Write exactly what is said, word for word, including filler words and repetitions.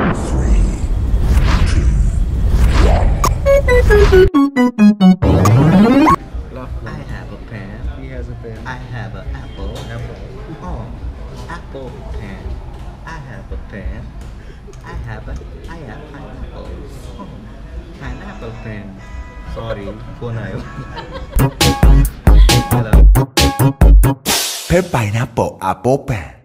I have a pen. He has a pen. I have an apple. Apple. Oh, apple pen. I have a pen. I have a I have pineapple. Oh, pineapple pen. Sorry, phone ayo. Hello. Per pineapple apple pen.